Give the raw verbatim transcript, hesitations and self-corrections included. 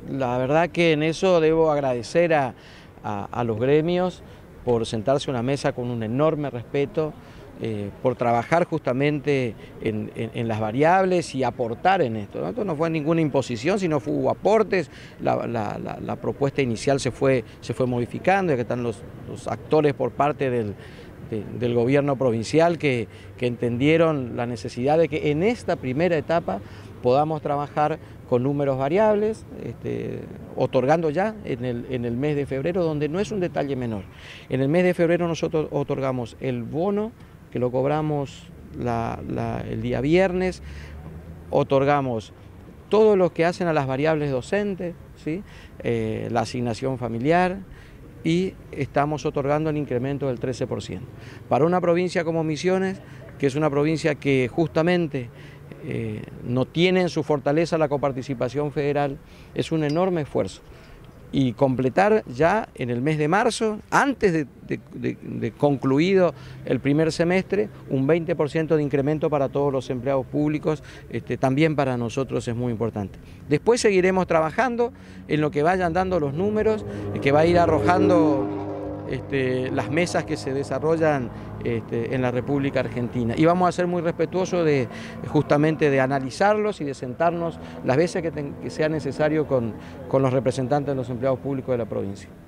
La verdad que en eso debo agradecer a, a, a los gremios por sentarse a una mesa con un enorme respeto, eh, por trabajar justamente en, en, en las variables y aportar en esto, ¿no? Esto no fue ninguna imposición, sino fue, hubo aportes, la, la, la, la propuesta inicial se fue, se fue modificando, ya que están los, los actores por parte del, de, del gobierno provincial que, que entendieron la necesidad de que en esta primera etapa podamos trabajar con números variables, este, otorgando ya en el, en el mes de febrero, donde no es un detalle menor. En el mes de febrero nosotros otorgamos el bono, que lo cobramos la, la, el día viernes, otorgamos todo lo que hacen a las variables docentes, ¿sí? eh, la asignación familiar, y estamos otorgando el incremento del trece por ciento. Para una provincia como Misiones, que es una provincia que justamente eh, no tiene en su fortaleza la coparticipación federal, es un enorme esfuerzo. Y completar ya en el mes de marzo, antes de, de, de, de concluido el primer semestre, un veinte por ciento de incremento para todos los empleados públicos, este, también para nosotros es muy importante. Después seguiremos trabajando en lo que vayan dando los números, que va a ir arrojando este, las mesas que se desarrollan este, en la República Argentina. Y vamos a ser muy respetuosos de, justamente de analizarlos y de sentarnos las veces que, ten, que sea necesario con, con los representantes de los empleados públicos de la provincia.